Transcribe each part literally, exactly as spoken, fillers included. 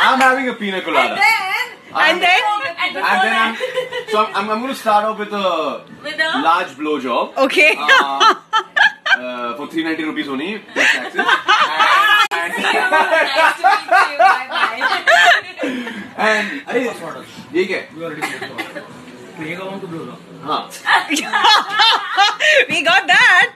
I'm having a pina colada. And then, and then, and then, and then I'm, so I'm, I'm going to start off with a, with a large blow job. Okay. Uh, uh, for three hundred ninety rupees only, plus taxes. And, nice to meet you. Bye bye. and, and ये क्या? हाँ. We got that.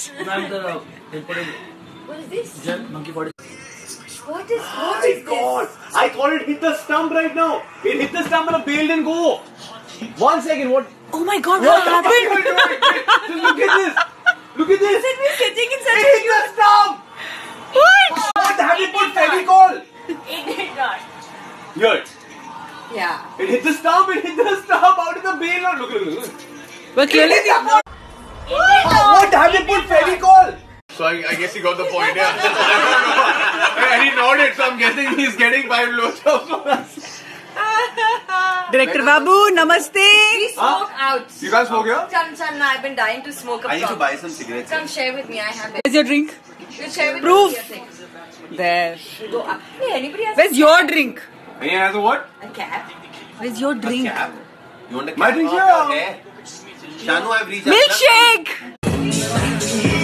What is this? Monkey body. What is Oh what my is God! this? I thought it hit the stump right now. It hit the stump and the bail didn't go. One second, what? Oh my God, What what the fuck are you happened? doing? Just look at this. Look at this. Isn't we sitting in such It a hit the stump. What? What? Have you put Fevicol? It did not. Here. Yeah. It hit the stump. It hit the stump. How did the bail? Look, look, look, look. But clearly, It did What? Have you put Fevicol? So I, I guess he got the point. Yeah. And he nodded. So I'm guessing he's getting five blowjobs from us. Director Babu, namaste. We smoke out. You guys smoke here? Chan, Chan, I've been dying to smoke a I need to prop. buy some cigarettes. Come share with me. I have it. Where's your drink? You share with Proof. me. Your thing. There. Go up. Hey, anybody has Where's your drink? And he has a what? a cap? Where's your drink? Cap? You want a cap? My drink's Okay, here. okay. Shanu, I've reached out. Milkshake.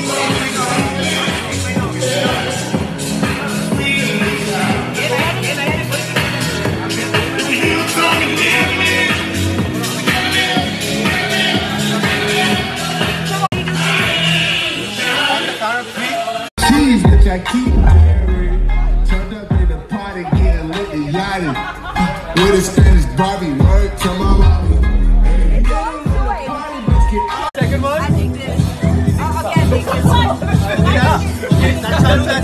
Keys, which I keep. Turned up in the party, getting lit and yachting. With a Spanish Barbie, word to my mommy. Second one? I take this. Oh, okay, I take this one.